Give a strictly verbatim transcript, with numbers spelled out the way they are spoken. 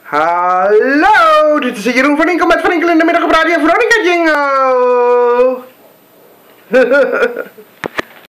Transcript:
Hallo, dit is Jeroen van Inkel met Van Inkel in de middag op Radio Veronica Jingle.